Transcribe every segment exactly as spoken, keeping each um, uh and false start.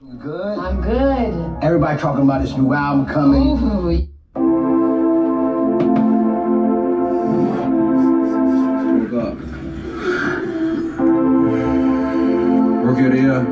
You good? I'm good. Everybody talking about this new album coming. Ooh. Wake up. Work your ear.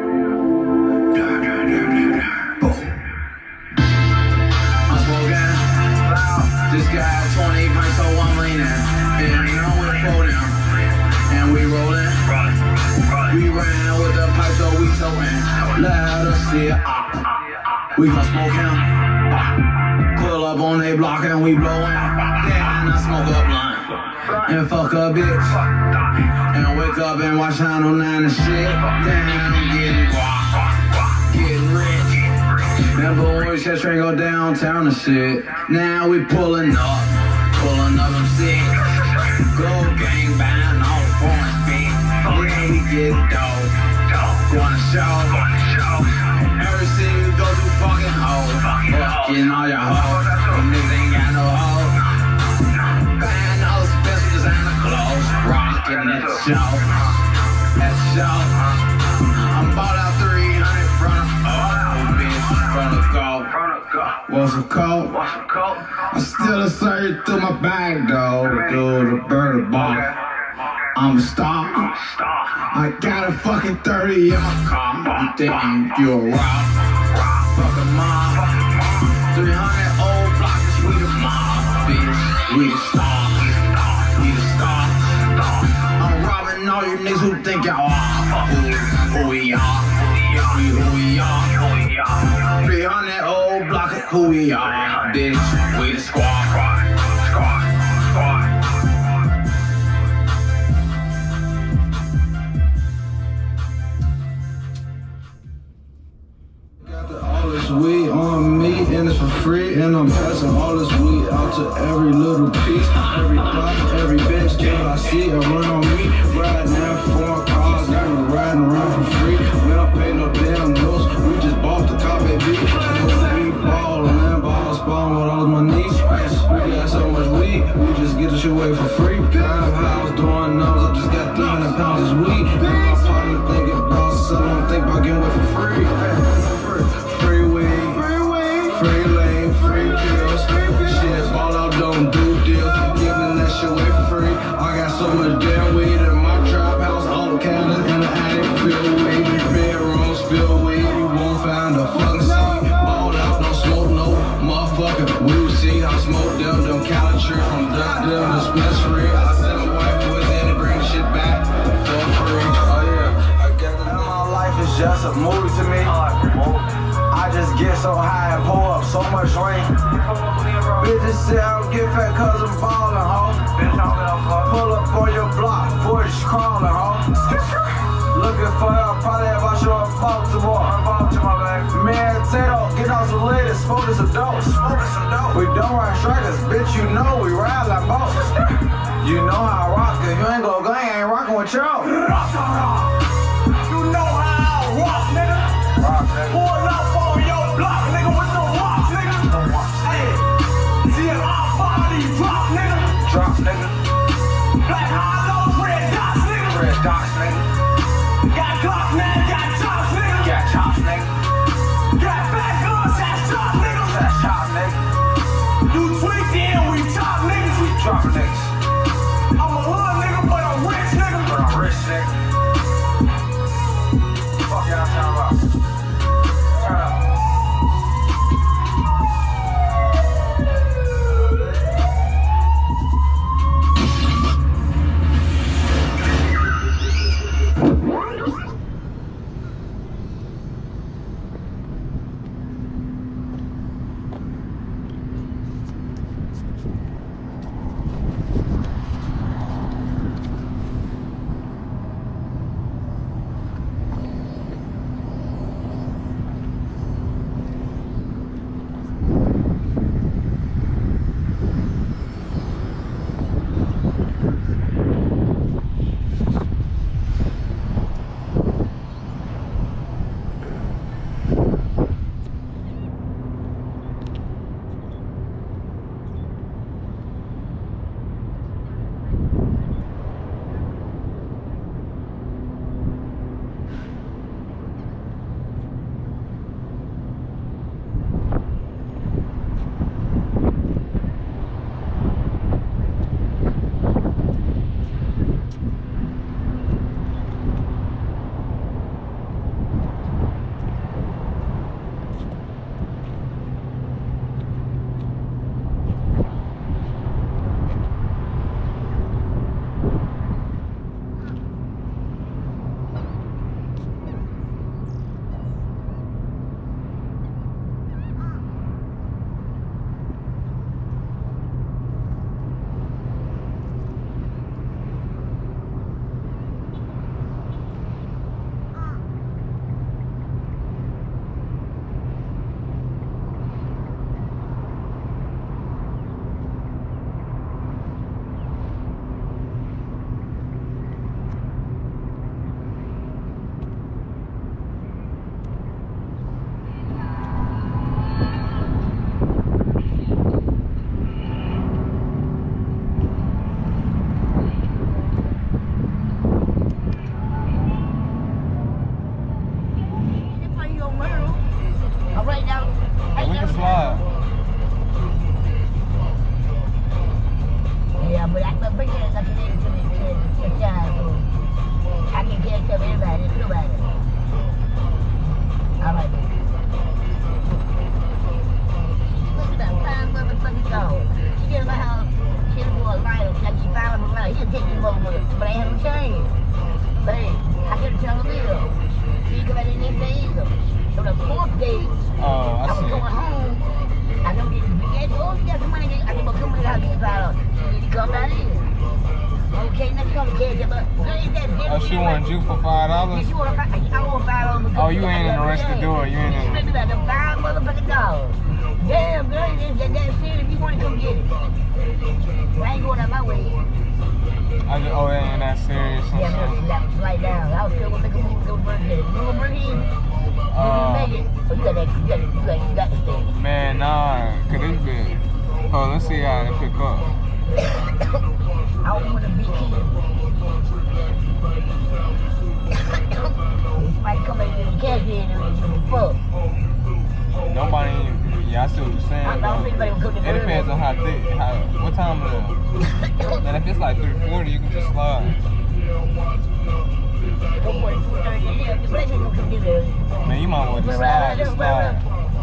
I'm smoking loud. This guy twenty pints, so I'm leaning. And you know we're folding. And we rolling. We ran with the pipe, so we toting. Let us see it up. We gon' smoke him. Pull up on they block and we blowin'. Then I smoke a blunt and fuck a bitch. And wake up and watch Channel nine and shit. Then I'm getting guap, getting rich. Remember when we said straight go downtown and shit. Now we pulling up, pulling up them sick. Go gang bang all the foreign speed. Then we get dope, going to show. Every city we go to fucking hoes. Fucking all your hoes. Them niggas ain't got no hoes. Buying all the special designer clothes. Rockin' at the show. At the show. I'm bought out three hundred from the oh, bitch, from the go. Want some coke? I still a search through my bag though. Through the burger bar. I'm a star. I got a fucking thirty in my car. You think you a rock? Fuck a mob. three hundred old blocks, we the mob, bitch. We the star. We the star. I'm robbing all you niggas who think y'all are. Who, who we are? We who we are. three hundred old blocks, who we are, bitch. We the squad. Squad. Squad. All this weed on me and it's for free, and I'm passing all this weed out to every little piece, every dot, every bitch that I see and run on me. Riding in foreign cars, now we riding around for free. We don't pay no damn bills, we just bought the car, baby. We ball and ball spawn with all of my knees. We got so much weed, we just get the shit away for free. Drive house, doing numbers, I just got three hundred pounds of weed. Me and my partner thinking about so I don't think about getting away for free. Free weed, free lane, free pills. Shit, ball out, don't do deals. Giving that shit away for free. I got so much damn weed in my trap house. All the cabins in the attic filled weed. Bedrooms filled weed. You won't find a fucking seed. Ball out, don't smoke no motherfucker. We will see how smoke them, them caliber from duck them dispensary. I sent my wife with it and bring shit back for free. Oh yeah, I got to know my life is just a movie to me. I just get so high and pull up so much rain. Bitches say I don't get fat cause I'm ballin', ho. Pull up on your block, forty crawling, ho. Looking for y'all, probably if I show up Baltimore. Man, Tato, get on some ladies, smoke this adult. We don't ride strikers, bitch, you know we ride like boats. You know how I rock it, you ain't gon' go, I ain't rockin' with y'all. You know how I rock, nigga. Rock, nigga. Pull up on your block, nigga, with some rocks, nigga. Hey, see if our body drop, nigga. Drop, nigga. Black hollows, red dots, nigga. Red dots, nigga. Got clock, man, got chops, nigga. Got chops, nigga. Got back guns, that's chop, nigga. That's chop, nigga. You tweak in, we chop, niggas. We drop, niggas. I'm a hood, nigga, but I'm rich, nigga. But I'm rich, nigga. Fuck y'all talking about. Turn up. I'm right now. Yeah, we can slide. Yeah, but I but bring it like an to me to the child, so I can get to everybody, nobody. All right. She's about five motherfucking dollars. She get in my house, she didn't go a lighter, she like she found him a lighter. He'll take me over with it, but I ain't had no change. But hey, I get a tell the bill. She come out in next day either. So the fourth day, Oh, I I was see. going home. I don't get the big oh, you got some money, I can go come in the house and get five dollars. She need to come out in. Okay, next come to cash up, but ain't that different? Oh, she wanted you for five dollars? Yeah, she want five, I want five dollars. Oh, you ain't in the rest of the door. You ain't in She the... spent about them five motherfucking dollars. Damn, girl, it's that damn serious. You want to come get it. I ain't going out my way. I just, oh, it ain't that serious. And Yeah, I'm shit. gonna slide down. I was still gonna make a move to go to Burger King. You gonna Burger King? You Uh, make it? Oh, you got that, you got, you got, you got to stay. Man, nah, cause this bitch. Oh, let's see how they pick up. I don't want to be kid. Somebody come in and cash in and give me fuck. Nobody, yeah, I see what you're saying. I don't think anybody will come to It Burger depends on how thick, how, what time it is. Man, if it's like three forty, you can just slide. Don't worry, two thirty. Yeah, the black people come get there. Man, you might want to slide, just slide.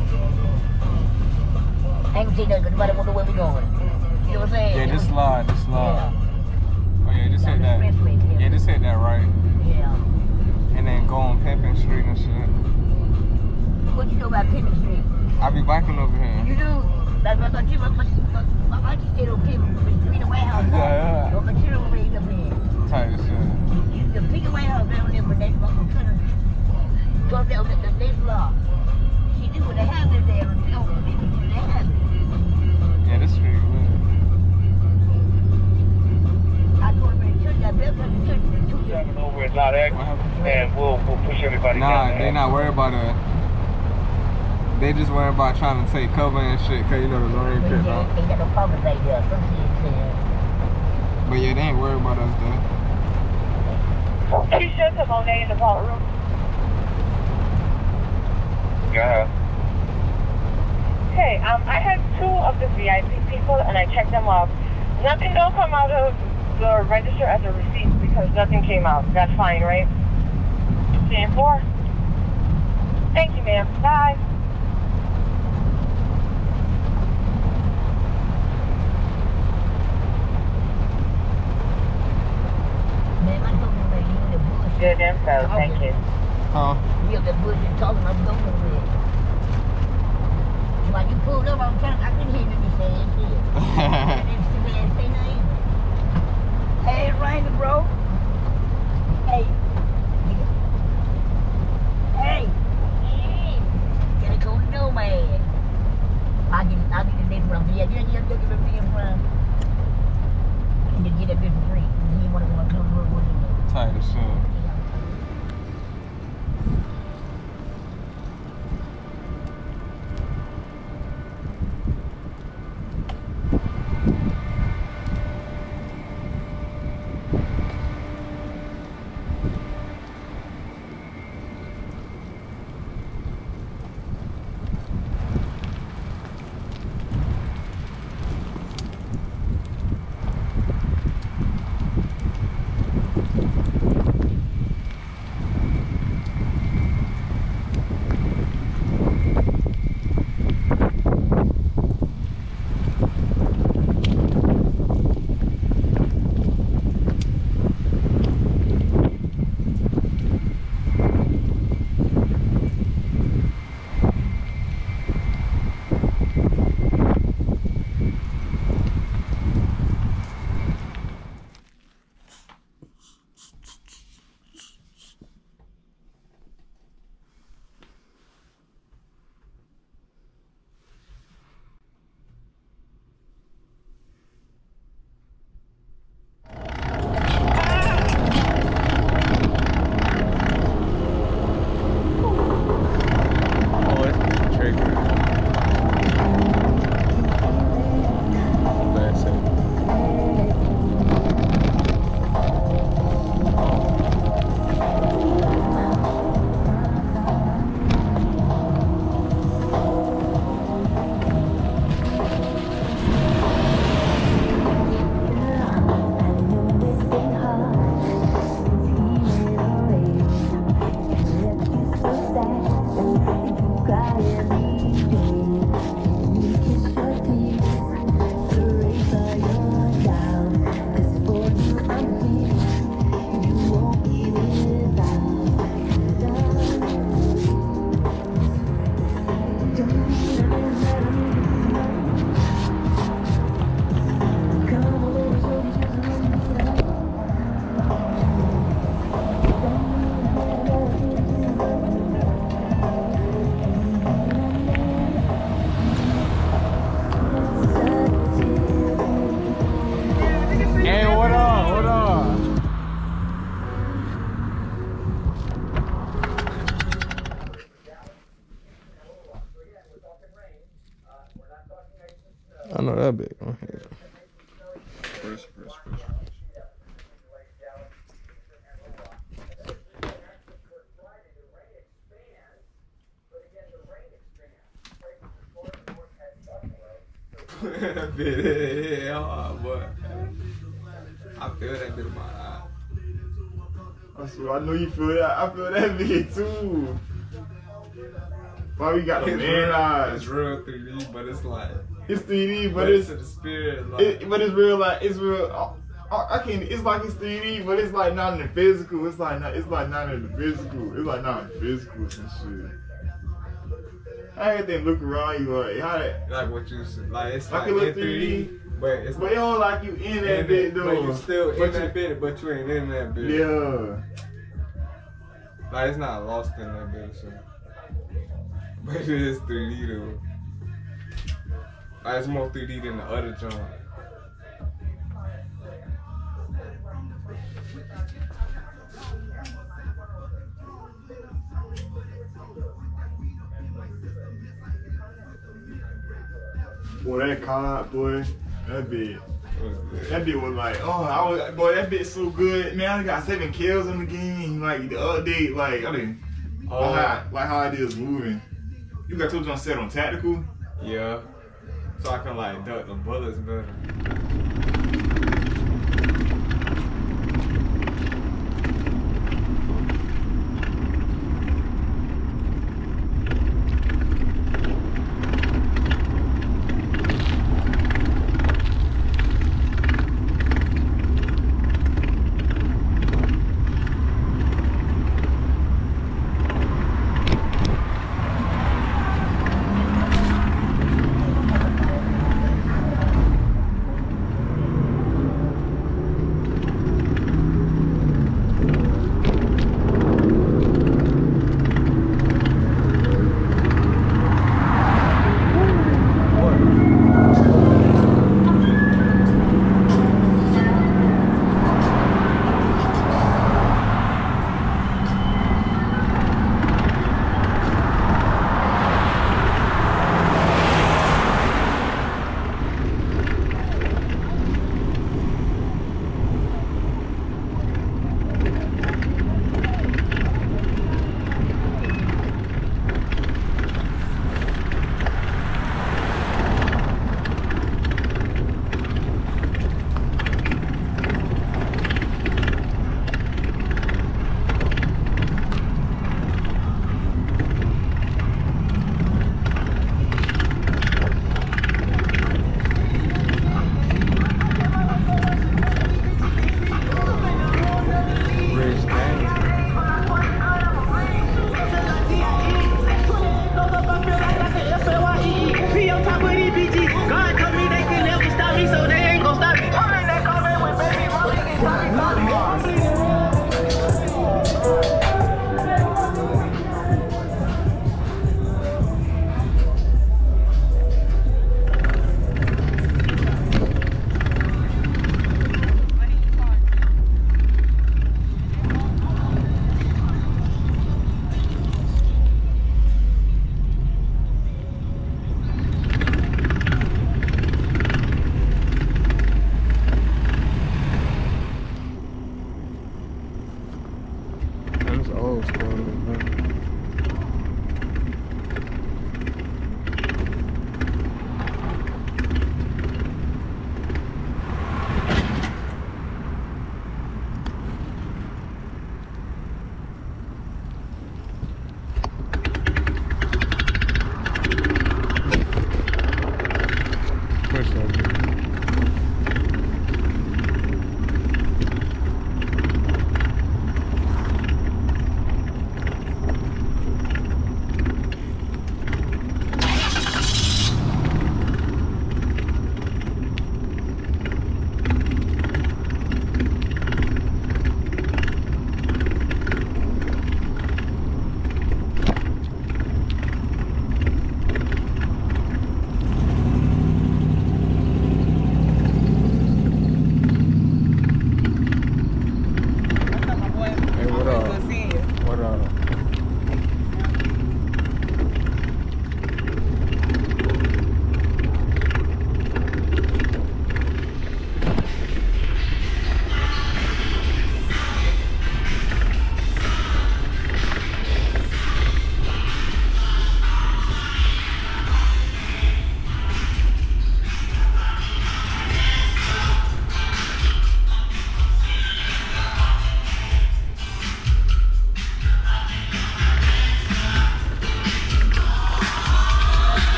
I ain't gonna say nothing because nobody won't know where we going. You know what I'm saying? Yeah, just slide, just slide. Oh yeah, just hit that. Expressway, yeah. Yeah, just hit that right. Yeah. And then go on Pimpin' Street and shit. What you know about Pimpin' Street? I be biking over here. You do? That's what I thought you were. I just stayed on Pimpin' Street, the warehouse. Yeah, yeah. No material raised up here. Type of shit. The bigger warehouse down there, but that's what I'm trying to go down the next block. She knew what they have there. They have it. Yeah, this street lit. I told her to church. I built her to church. Over it's not active, and we'll we'll push everybody Nah, down. they not worried about it. They just worried about trying to take cover and shit, cause you know the rain They pit got out. they got no problems right there. Some shit said. But yeah, they ain't worried about us though. Keisha to Monet in the vault room. Yeah. Hey, um, I had two of the V I P people and I checked them off. Nothing don't come out of the register as a receipt because nothing came out. That's fine, right? ten four. Thank you, ma'am. Bye. Man, I told them that you in the bullshit. Good info. Thank you. Huh? You the bullshit talking, I'm going with it. While you pulled up, I'm trying, I couldn't hear you saying shit. I didn't see me say nothing. Hey, Rainer, bro. Hey. Hey. Hey. Gotta go to know, man. I'll get, I'll get the name from. Yeah, yeah, yeah, look at the name from. And to get a bit free. He wanna go and come to work with me. Type of shit. I know that big one here. Fresh, fresh, fresh. That bit, yeah, hard, boy. I feel that bit in my eye. I swear, I know you feel that. I feel that bit too. Why we got the It's man real- eyes? It's real three D, but it's like. It's three D, but, But it's, it's to the spirit, like. it, but it's real. Like it's real. I, I can't. It's like it's three D, but it's like not in the physical. It's like not. It's like not in the physical. It's like not in the physical and shit. I had to look around you like how that. Like what you said, like it's Like like, it look in three D, but it's But it don't like you in that in bit it, though. but you still But in that bit, but you ain't in that bit. Yeah. Like it's not lost in that bit, so. But it is three D though. Like it's more three D than the other joint. Boy, that card, boy, that bit. That bit was like, oh, I was, boy, that bit so good. Man, I got seven kills in the game. Like the update, like I didn't, Oh. like, how, like how it is moving. You got two on set on tactical. Yeah. So I can like duck the bullets better.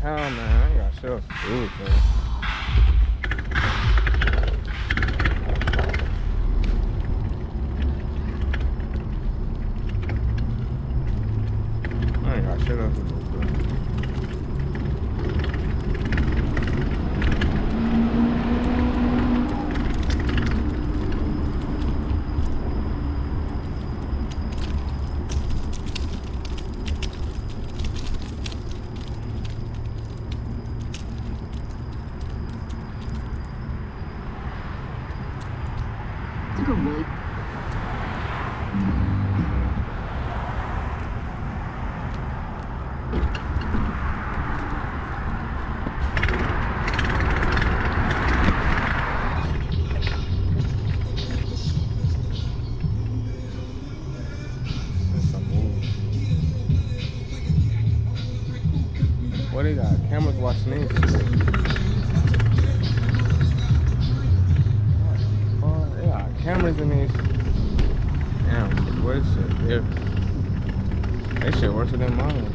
town, man. I ain't got shit else to do, man. I ain't got shit else to do, bro. Took a really What they got? Cameras watching this shit. Oh, they got cameras in this. Damn, what is shit? Yeah. They shit worse than mine.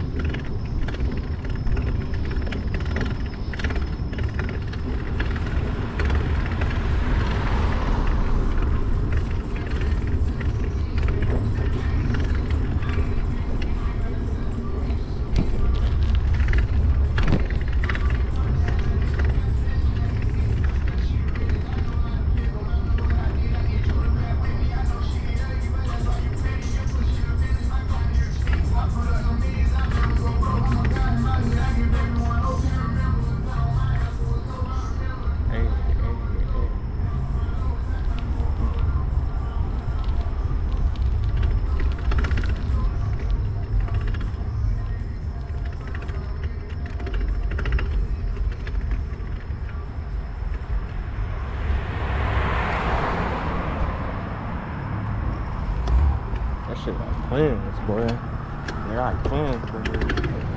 Shit got plans, boy. They got plans, boy. Yeah,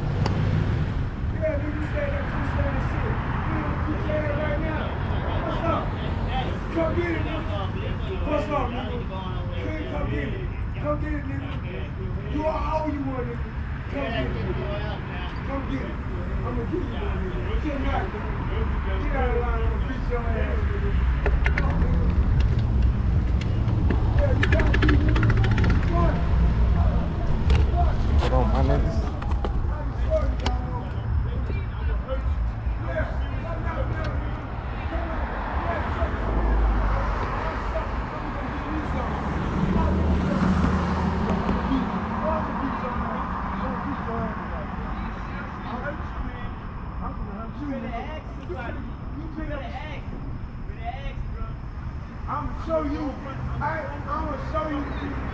nigga say that two seven shit. You say that right now. What's up? Come get it, nigga. What's up, nigga? Kid, come get it. Come get it, nigga. You are all you want, nigga. Come get it, nigga. Come get it. I'm gonna give you one, nigga. Get out, nigga. Get out of line. I'm gonna beat your ass, nigga. Come, nigga. Yeah, you got to be, nigga. Hold on, my niggas. I'm gonna show you. I, I'm gonna show you.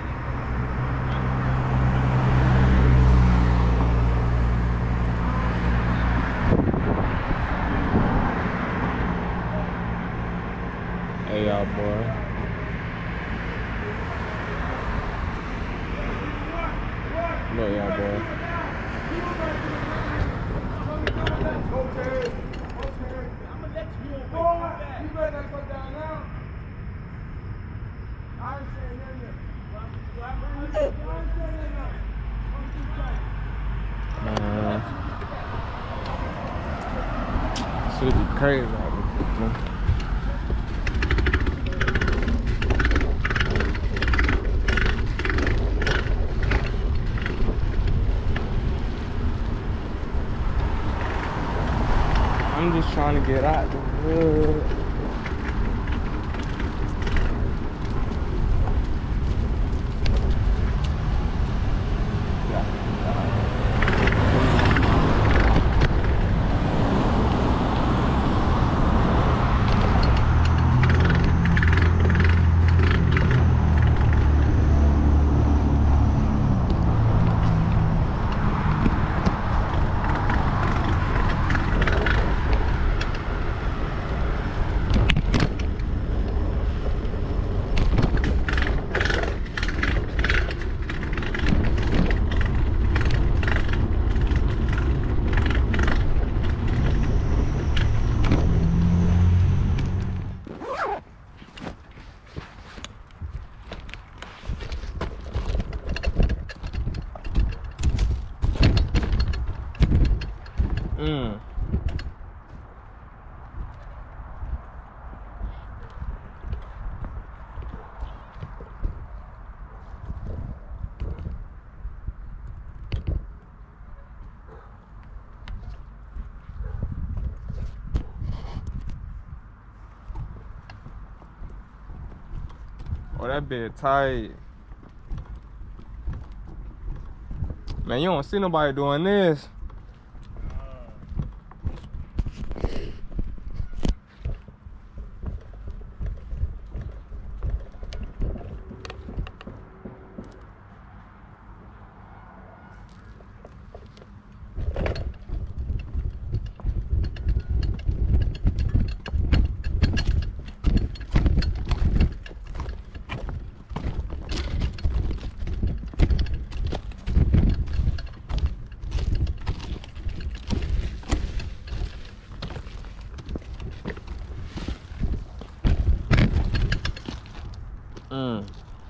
Hey, y'all, boy. Look, y'all, boy. Okay, okay. I'm gonna let you go. Boy, you better not go down now. I ain't saying nothing yet. I ain't saying nothing now. I'm too tight. Man. Shit be crazy out there, man. I'm just trying to get out the hood. that bit tight. Man, you don't see nobody doing this. Mm.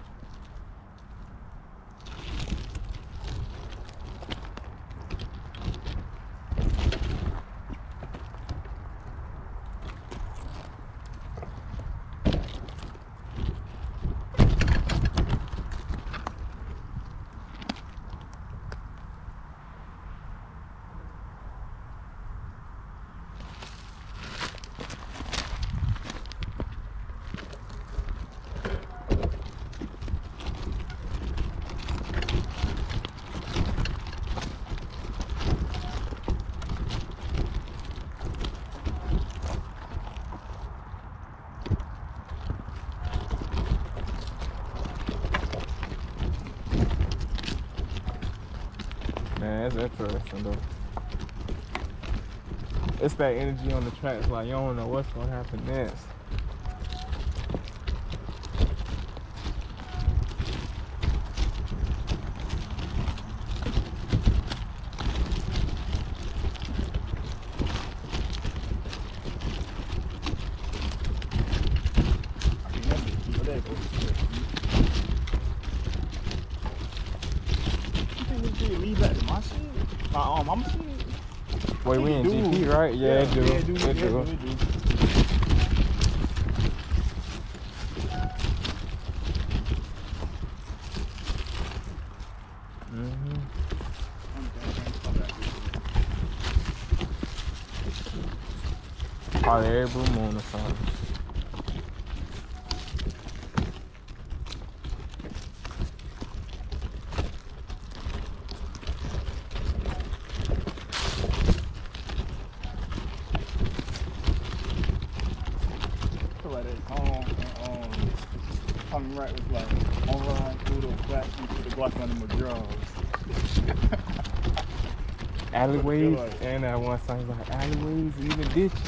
Man, that's interesting though. It's that energy on the tracks, like you don't know what's gonna happen next. Leave that to my shit. My um, mama shit. Wait, we in G P, right? Yeah, Yeah, it do. yeah, it do, It yeah, do. it do. Mm-hmm. Probably every blue moon or something. Right was like, on run through the black through the Glock on the McGraws. Alleyways, and that one song like alleyways, even ditches.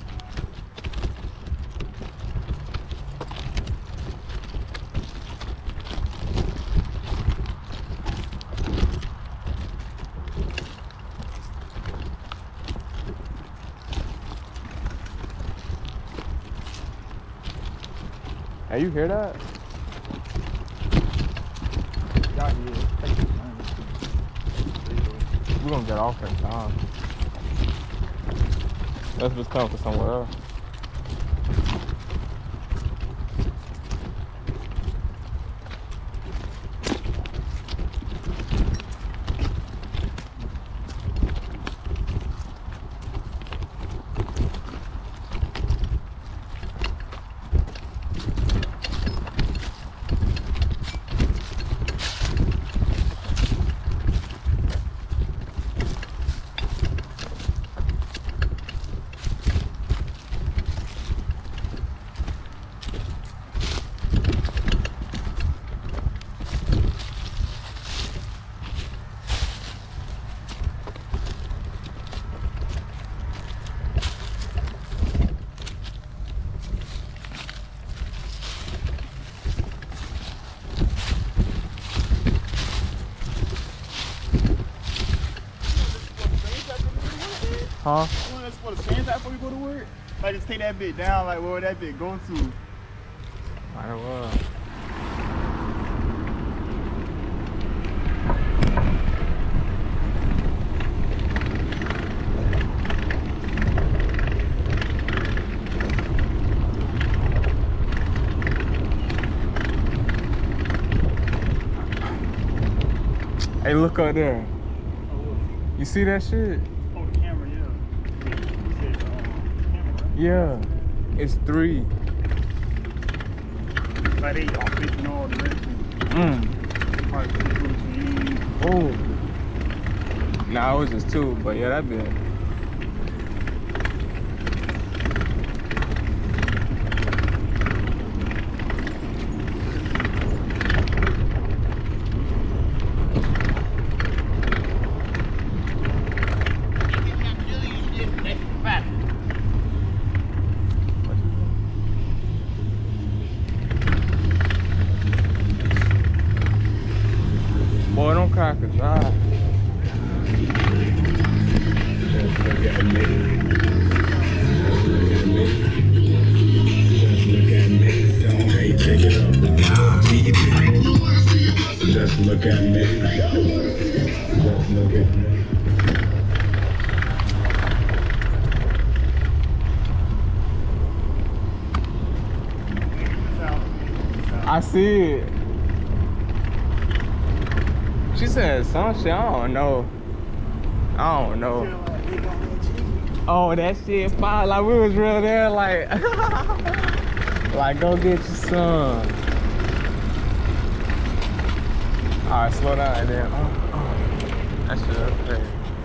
Hey, you hear that? We're gonna get off in time. Let's just come for somewhere else. Huh? You want to for the sand before you go to work? Like just take that bit down, like where would that bit go to? Might as well. Hey, look up there. You see that shit? Oh, the camera, yeah. You said, uh, camera, right? Yeah, it's three. Like they all fishing all the rest. Mm. Probably Oh. Nah, it was just two, but yeah, that bit. Boy, don't crack a drive. Just look at me. Just look at me. I see it. She said some shit, I don't know. I don't know. Oh, that shit fire, like we was real there, like, like go get your son. All right, slow down then. Oh, oh. That shit up there.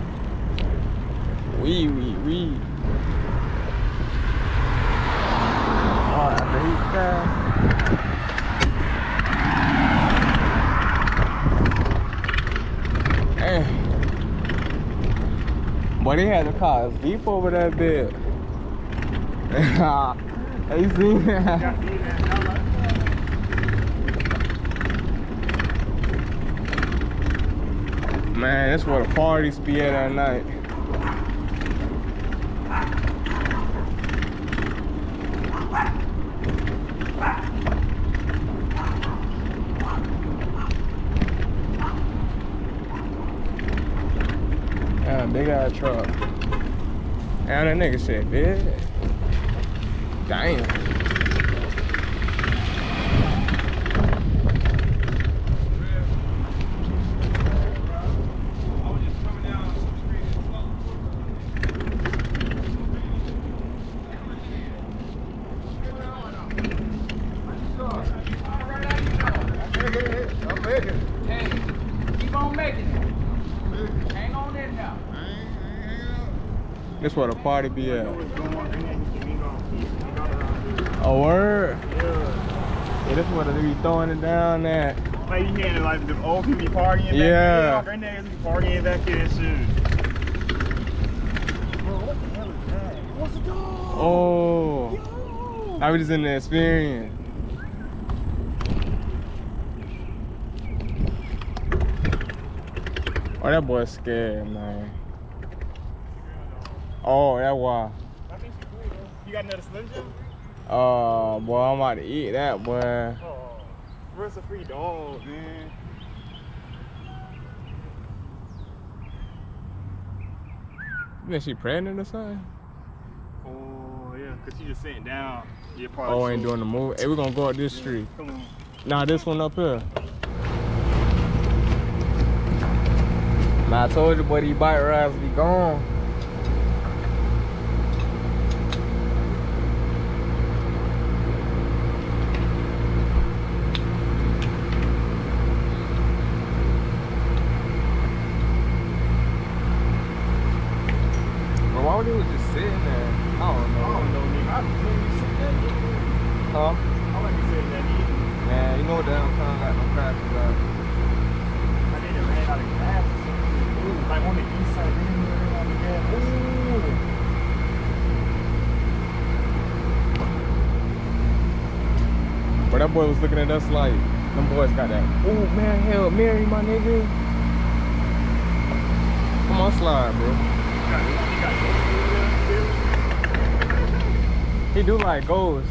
Wee, wee, wee. Oh, after he fast. Hey. Boy, they had the cars deep over that bit. You see that? Man, that's where the parties be at at night. Yeah, big ass truck. And that nigga shit big. Damn. This where the party be at. Oh, word? Yeah. Yeah, this where they be throwing it down at. Like you hear like the old people be partying back Yeah. there. My granddad's be partying back there and shit. Bro, what the hell is that? What's a dog? Oh. Yo. I was just in the experience. Oh, that boy's scared, man. Oh, that why. I think she's cool though. You got another Slim Jim? Uh, boy, I'm about to eat that, boy. Oh, where's a free dog, man? You think she pregnant or something? Oh, yeah, because she just sitting down. Yeah, probably. Oh, ain't doing the move. Hey, we gonna go up this street. Come on. Nah, this one up here. Man, I told you, boy, these bike rides be gone. Bro, why would they just sitting there? I don't know. I don't know, nigga. I just seen you sitting there, nigga. Huh? I like you sitting there, nigga. Man, you know downtown got no crap about it. I think they ran out of gas or something. Ooh, like on the east side, they ran out of gas. Ooh. But that boy was looking at us like, them boys got that. Oh man, hell, Mary, my nigga. Come on, slide, bro. He do like ghosts.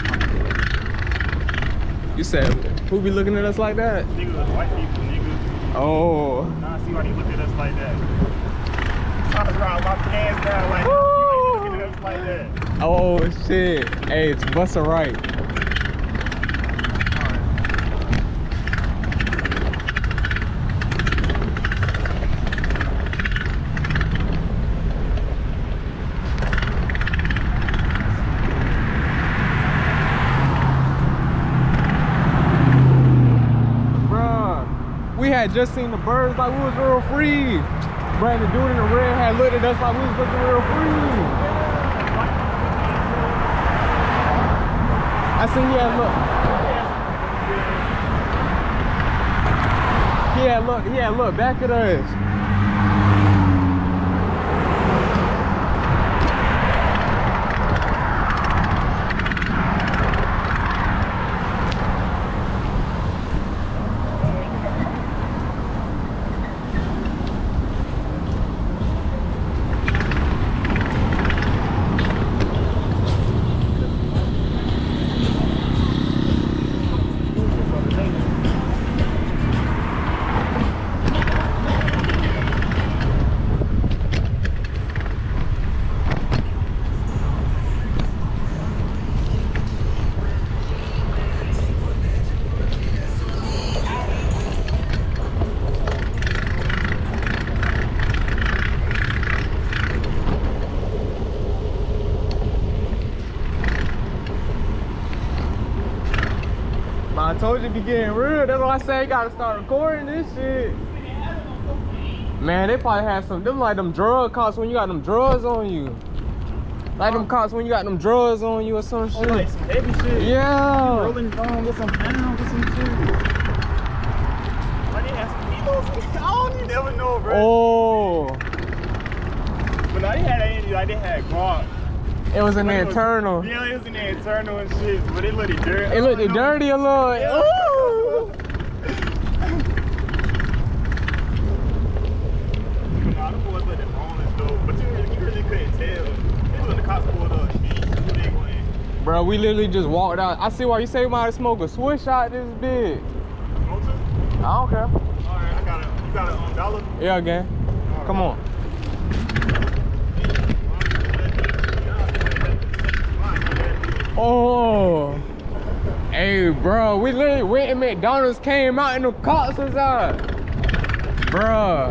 You said, who be looking at us like that? Niggas, white people, niggas. Oh. Now I see why they look at us like that. I was around my pants down like that. I see why they look at us like that. Oh shit. Hey, it's bust a right. We had just seen the birds like we was real free. Brandon, the dude in the red had looked at us like we was looking real free. I seen he had look. He had look, he had look back at us. I told you to be getting real. That's why I say you gotta start recording this shit. Man, they probably have some, them like them drug cops when you got them drugs on you. Like them cops when you got them drugs on you or some shit. Oh, like some heavy shit. Yeah. Rolling down with some pounds or some shit. Like they have some kilos. I don't you never know, bro. Oh. But now they had that, like they had guap. It was in the But it was- internal. Yeah, it was in the internal and shit, but it looked dirty. It looked dirty a little. Yeah. Ooh. Nah, the boys looked boneless though, but you really, you really couldn't tell. This was when the cops pulled up. They went in. Bro, we literally just walked out. I see why you say we might smoke a swish out this big. Want to? I don't care. Alright, I got a, you got a um, dollar? Yeah, gang. Come on. Oh, hey, bro, we literally went to McDonald's, came out, and the cops was out. Bro,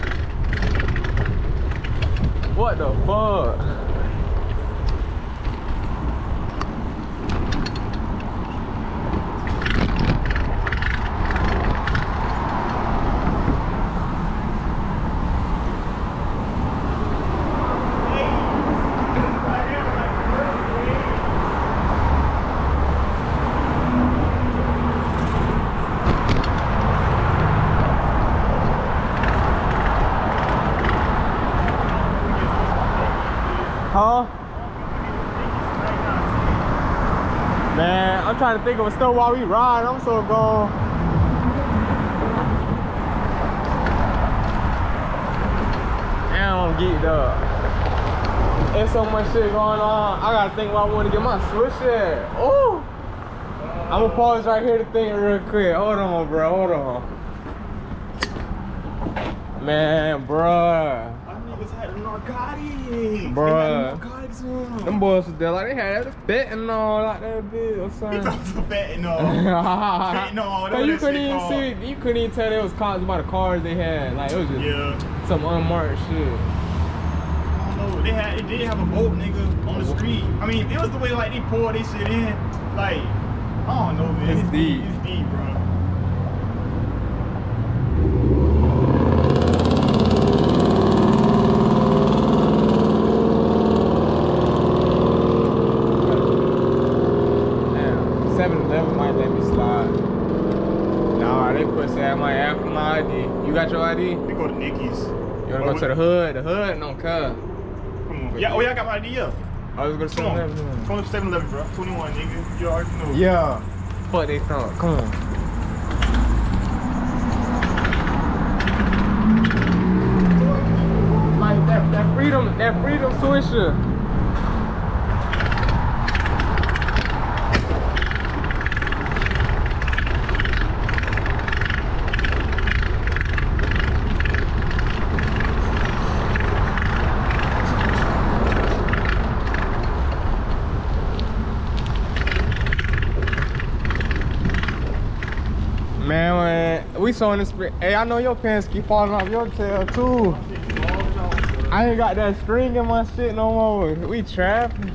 what the fuck? Huh? Man, I'm trying to think of a store while we ride. I'm so gone. Damn, I'm geeked up. There's so much shit going on. I gotta think what I want to get my switch at. Ooh. I'm gonna pause right here to think real quick. Hold on, bro. Hold on. Man, bruh. Narcotics. Bruh. Narcotics on. Them boys was there like they had fentanyl like that bitch or something. They thought it was fentanyl. Fentanyl, Cause you that couldn't shit even called. see, you couldn't even tell they was cops by the cars they had. Like it was just Yeah. some unmarked shit. I don't know. They had, they did have a boat nigga on the street. I mean, it was the way like they poured this shit in. Like, I don't know, man. It's deep. It's deep, bro. seven eleven might let me slide. Nah, they put say I might ask for my I D. You got your I D? We go to Nicky's. You wanna go to the hood? The hood don't care. Come on. Yeah, oh, yeah, I got my I D, yeah. I was gonna Come on. seven eleven. Come on to seven eleven, bro. twenty-one, nigga. You already know. Yeah. Fuck they thought. Come on. Like that, that freedom, that freedom swisher. Man, man, we saw in this. Hey, I know your pants keep falling off your tail too. I ain't got that string in my shit no more. We trapping.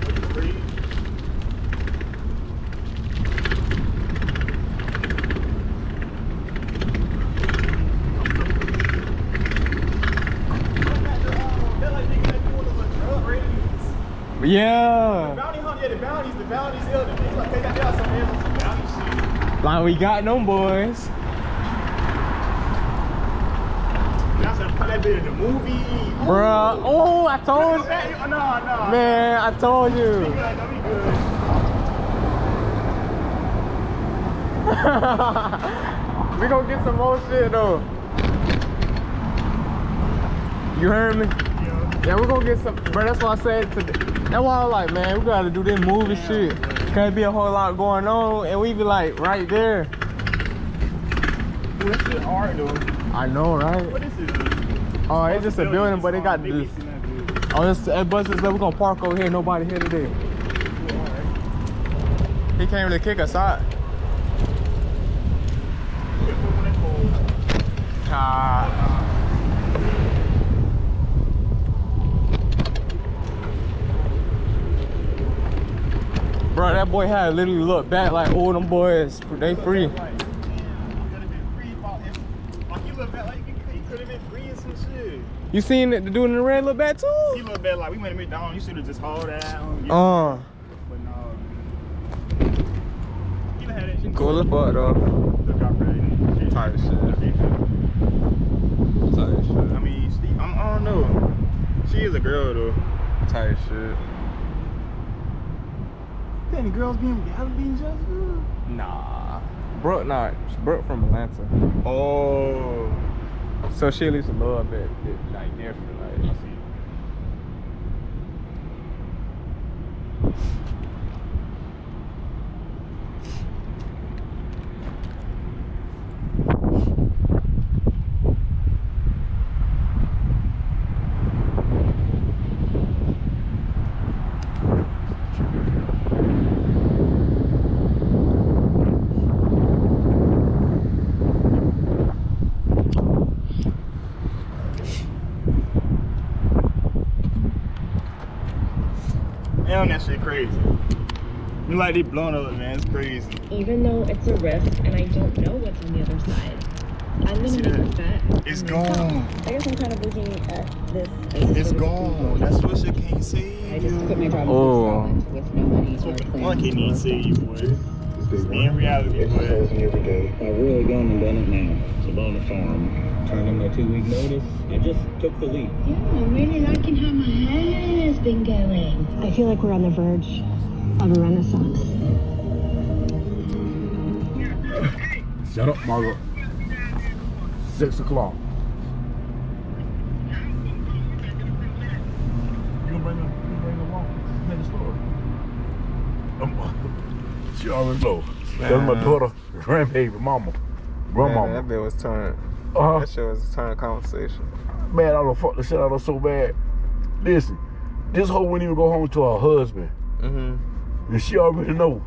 Yeah. The bounty hunt, yeah, the bounties, the bounties, yeah, the things like they got there some bounty shit. Like we got them boys. That's how that bit in the movie. Bruh. Oh, I told you. No, no. Man, I told you. We good, no, we good. We gonna get some more shit though. You heard me? Yeah. Yeah, we gonna get some, bro. That's why I said today. That's why I was like, man, we gotta do this movie yeah, shit. Bro. Can't be a whole lot going on, and we be like right there. Well, that shit hard though. I know, right? What is it? Oh, it's just a building, but they got this. Oh, it's a bus. We're gonna park over here. Nobody here today. He can't really kick us out. Ah. Bro, that boy had literally looked back like, oh, them boys, they free. Like you look back like you could have been free and some shit. You seen the dude in the red look back too? He looked back like we went to McDonald's. You should have just hauled down. Yeah. Uh. But no. He had that shit. Cool as fuck though. Tight shit. Tight shit. I mean, Steve, I'm, I don't know. She is a girl though. Tight shit. Any girls being gotta be in Jacksonville? Nah. Brooke not. Brooke from Atlanta. Oh. So she at least a little bit, bit like different. Like, Damn, that shit crazy. You like they blown up, man. It's crazy. Even though it's a risk and I don't know what's on the other side, I'm gonna make a bet. It's gone. I guess I'm kind of looking at this. It's gone. That's what shit can't save. I just put my problem oh. with no money or One plan. can't even save you, boy. In reality, boy. I've really gone and done it now. It's a bonus farm. Turned in my two-week notice. I just took the leap. Yeah, I'm really liking how my hair has been going. I feel like we're on the verge of a renaissance. Shut up, Margaret. Six o'clock. You gonna bring her, you bring her walk in the store? Um, she already know. That's my daughter, grandbaby, mama, grandmama. Man, that bit was turned. Uh-huh. That shit was a turn conversation. Man, I don't fuck the shit out of her so bad. Listen, this hoe wouldn't even go home to her husband. Mm-hmm. And she already know.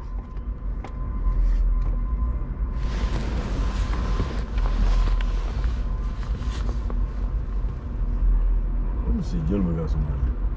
Let me see, gentleman got some money.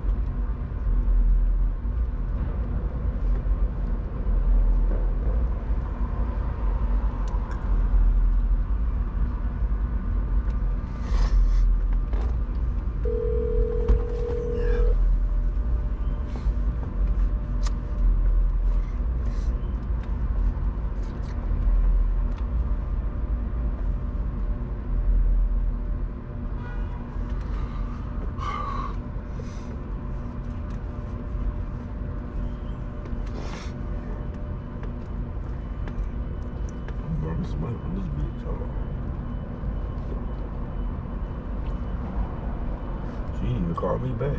She didn't even call me back.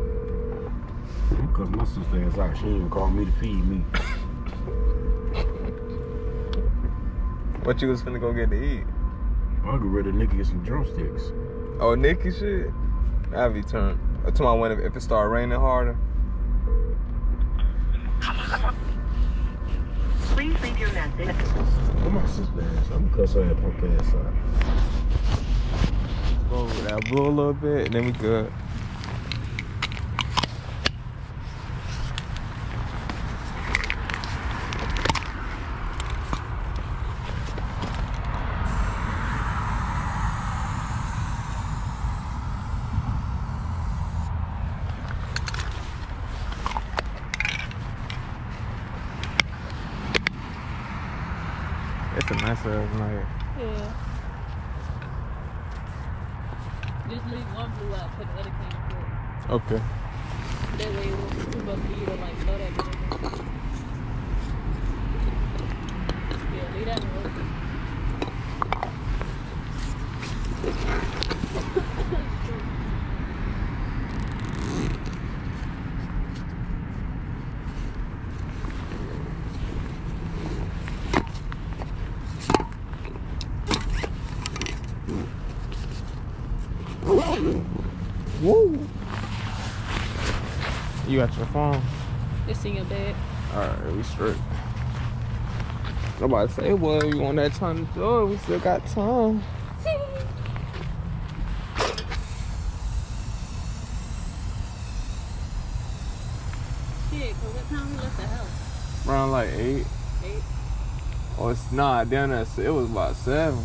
Because my sister is out, she didn't even call me to feed me. What you was finna go get to eat? I'll go ready to Nikki get some drumsticks. Oh, Nikki shit? That'd be turned. To my when if it start raining harder. Please leave your message. Where my sister ass? I'm gonna cuss her ass, punk ass out. Go over that blue a little bit, and then we good. It's a nice ass night. Yeah. Just leave one blue out, put the other can for it. Okay. That way it won't be too much for you to like throw that in. Yeah, leave that one open. Woo! You got your phone? It's in your bag. Alright, we straight. Nobody say, well, you want that time to do it? We still got time. Shit, cause what time we left the house? Around like eight. Eight? Oh, it's not down there. It was about seven.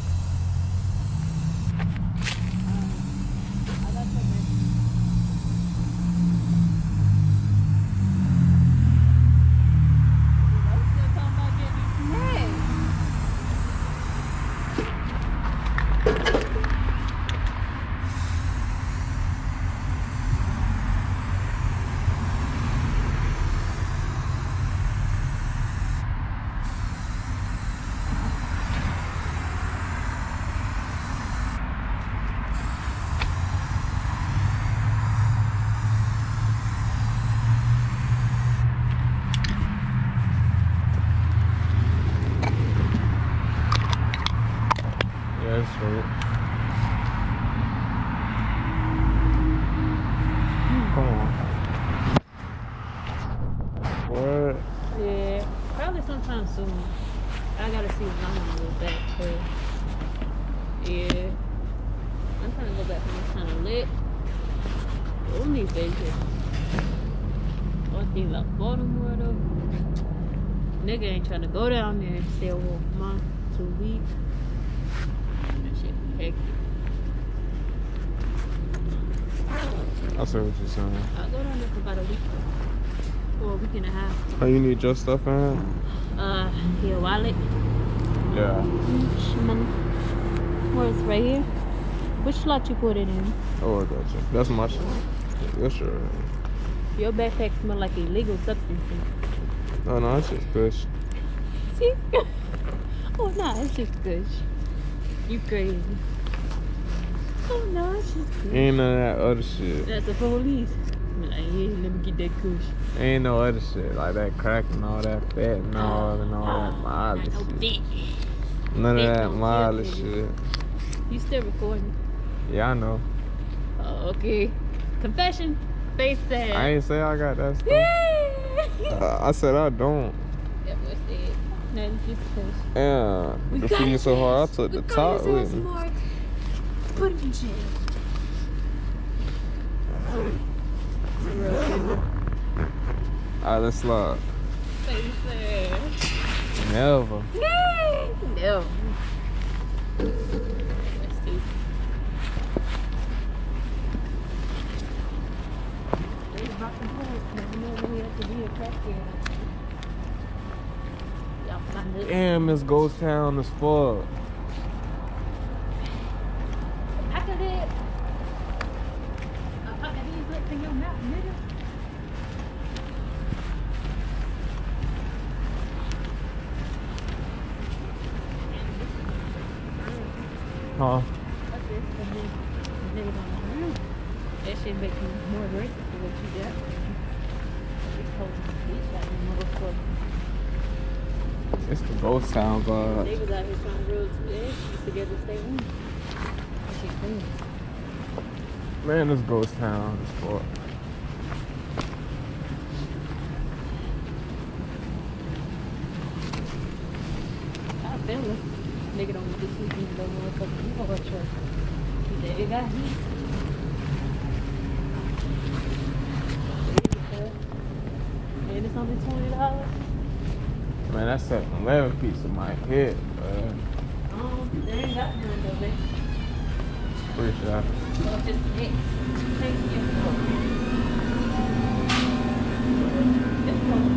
That's right. Come on. What? Yeah, probably sometime soon. I gotta see when I'm gonna go back. Cause yeah, I'm trying to go back when it's kind of lit. Only vacation. One thing about Baltimore though, nigga ain't trying to go down there and stay a whole month, two weeks. Hectic. I see what you're saying. I'll go down there for about a week or a week and a half. Oh, you need your stuff in? Uh, your wallet. Yeah. Where it's right here. Which slot you put it in? Oh, I got you. That's my shit. Yes, sure. Your backpack smell like illegal substances. Oh, no, it's just kush. See? Oh, no, it's just kush. You crazy. Oh no, it's just kush. Ain't none of that other shit. That's the police. Like, yeah, let me get that kush. Ain't no other shit like that crack and all that fat and all, and all that mild shit. None of that mild shit. You still recording? Yeah, I know. Oh, okay. Confession. Face said. I ain't say I got that stuff. uh, I said I don't. That was it. Nothing, just kush. Yeah. The feeling so hard, I took the top with me. Put him in jail. Alright, let's slide. Never. No. Damn, this ghost town is full. After that, I put these lips in your mouth, nigga. Huh? That shit makes me more grateful for what you got. This whole bitch like a motherfucker. It's the ghost town vibe. Niggas out here trying to roll two eggs together to stay warm. That shit crazy. Man, this ghost town is fuck. I feel it. Nigga don't want to sleep in no motherfucking hard truck. He said it got heat. And it's only twenty dollars. Man, that seven eleven pizza might hit, man. Um, they ain't got none though, baby. Pretty sure. Well, just X. Thank you. It's cold.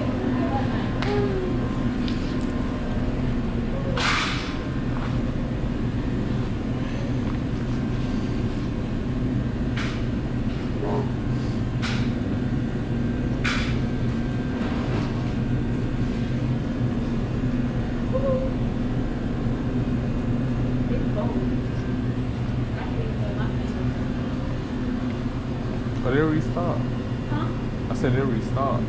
But it restart. Huh? I said it restart.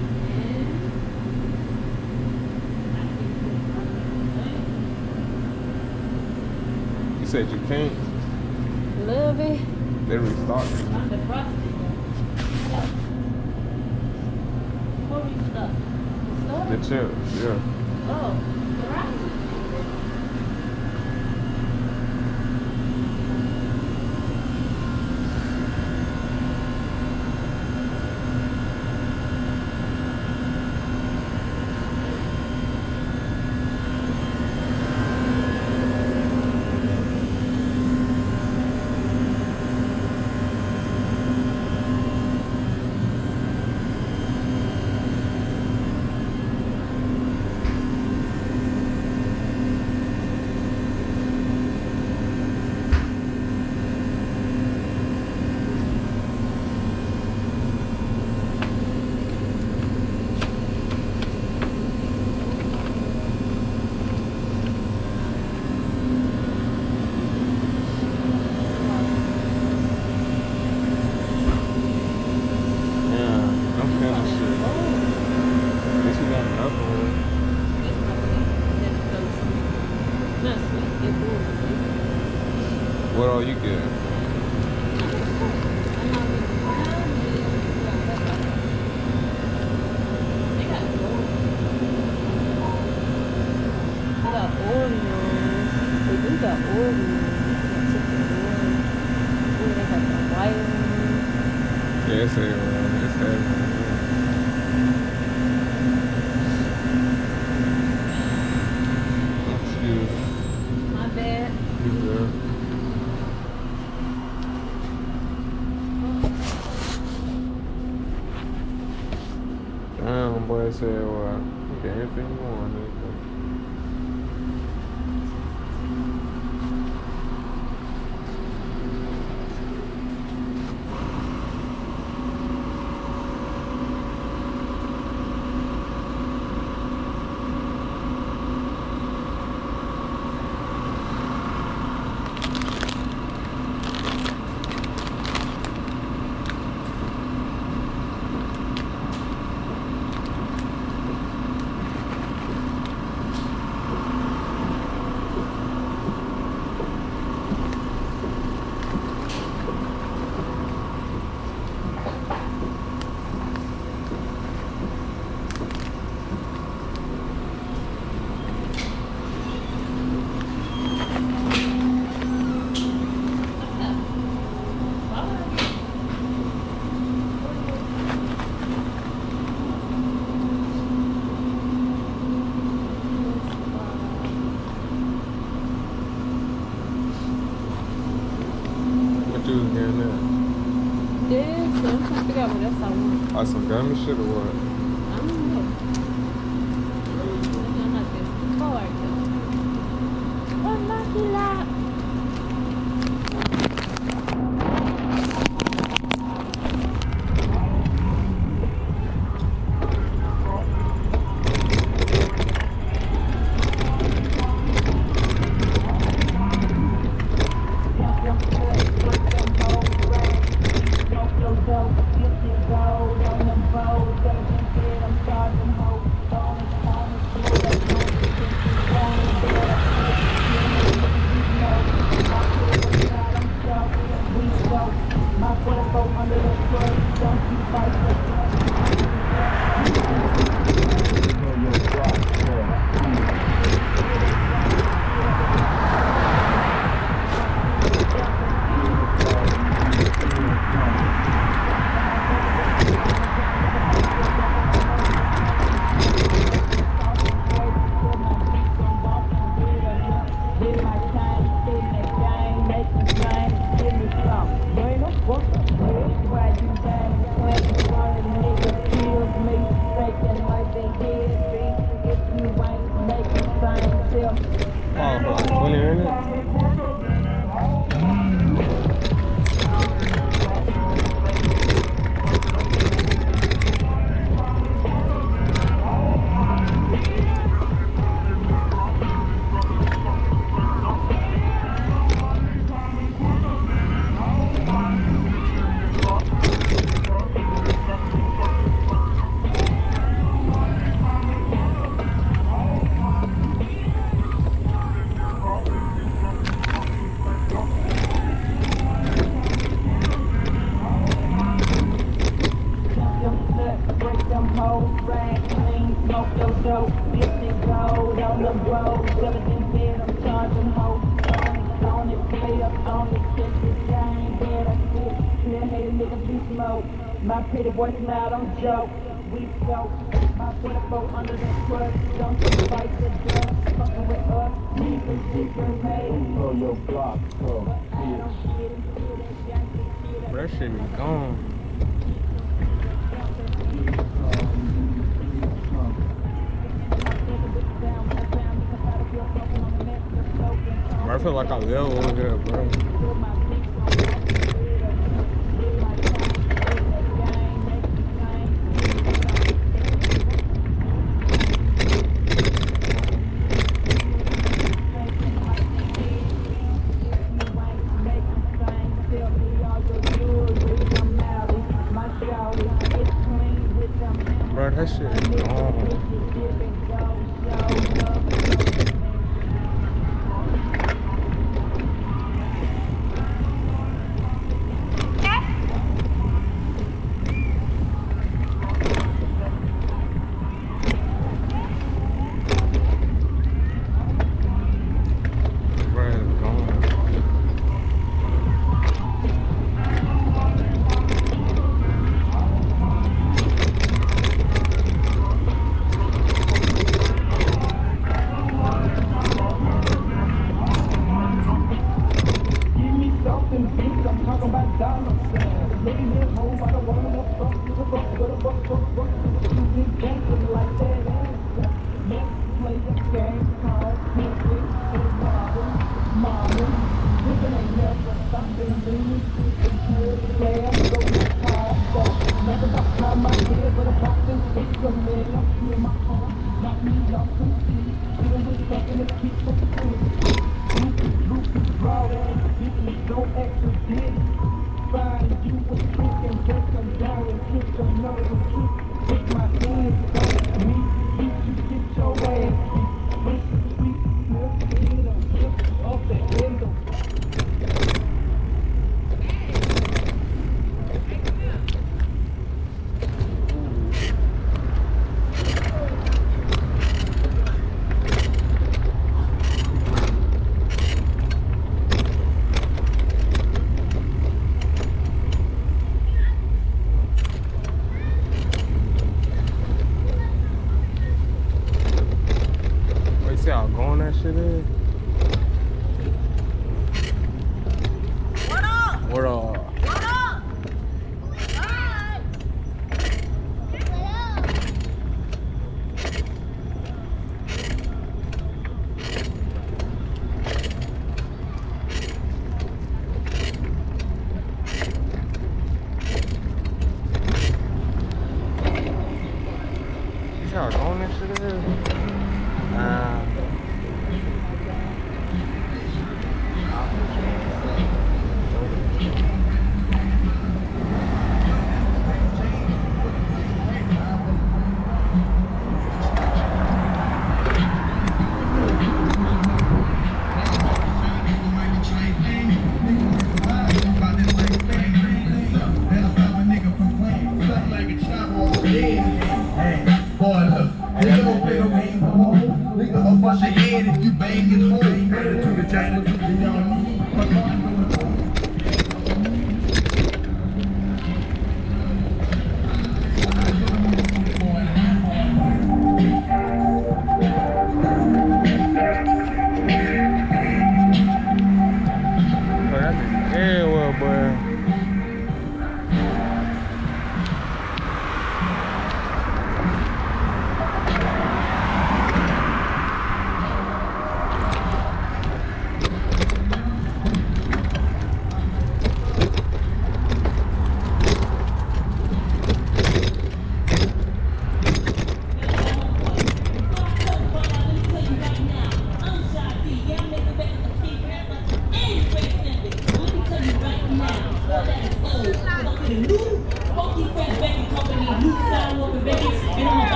You said you can't. Love it. They restart. I'm the prostitute. What restart? The chips, yeah. Oh, right. What all you get? Yeah, it's everywhere. It's everywhere. Excuse me. My bad. You good? Damn, boy said, well, you get anything you want, nigga. Like some gummy shit or what? I don't know. I'm not getting card though. Unlucky lot. Go, go, go, go, go, go, go, go, go, go, go, Oh, for like twenty minutes. My pretty boy smile, don't joke. We go, my football under the foot. Don't fight the drugs, fucking with us. Need the secret made. Oh, your block, bro. That shit be gone. I feel like I live over here, bro. Bro, that shit is gone. See how going that shit is? What up? What up? What up? Hi. See how going that shit is? Uh,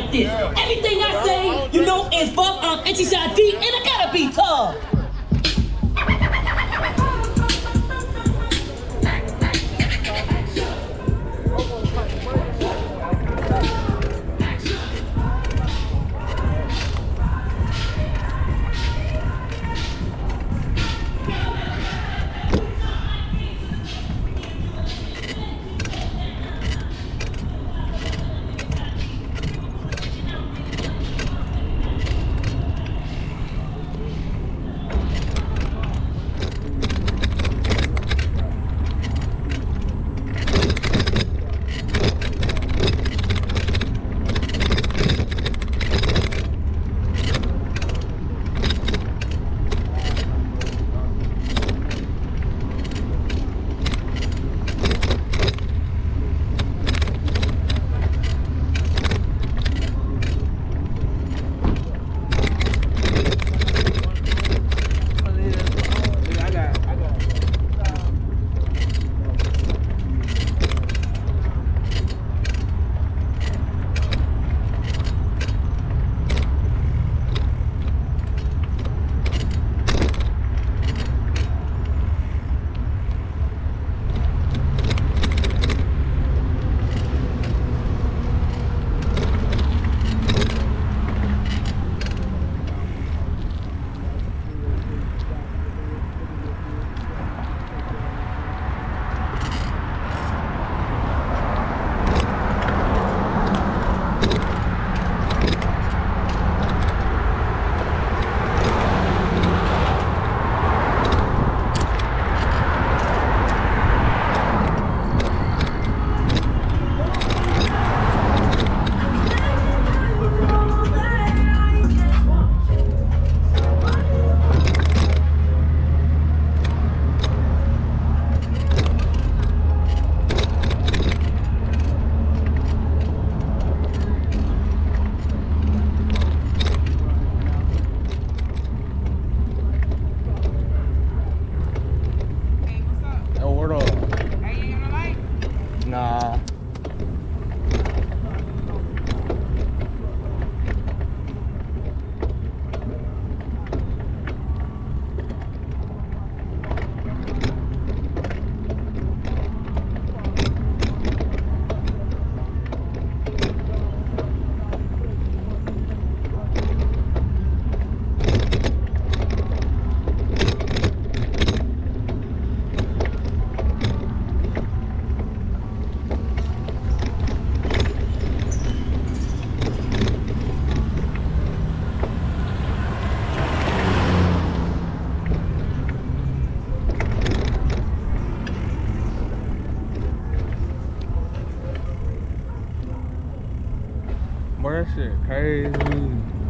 like this. Everything I say, you know, is fuck up, anti-shot D, and I gotta be tough. Nah. Boy, that shit crazy.